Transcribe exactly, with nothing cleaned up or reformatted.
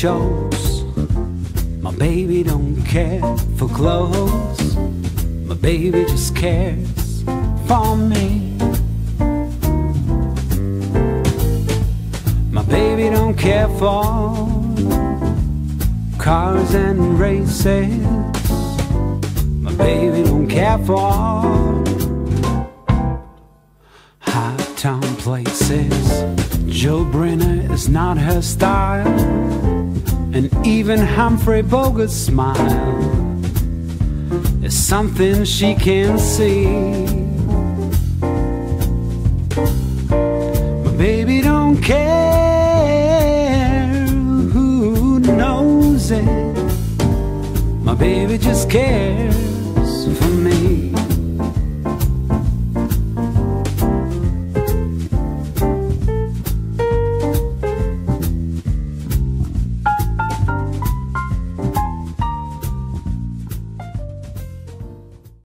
shows. My baby don't care for clothes. My baby just cares for me. My baby don't care for cars and races. My baby don't care for high town places. Jill Brenner is not her style, and even Humphrey Bogart's smile is something she can't see. My baby don't care who knows it. My baby just cares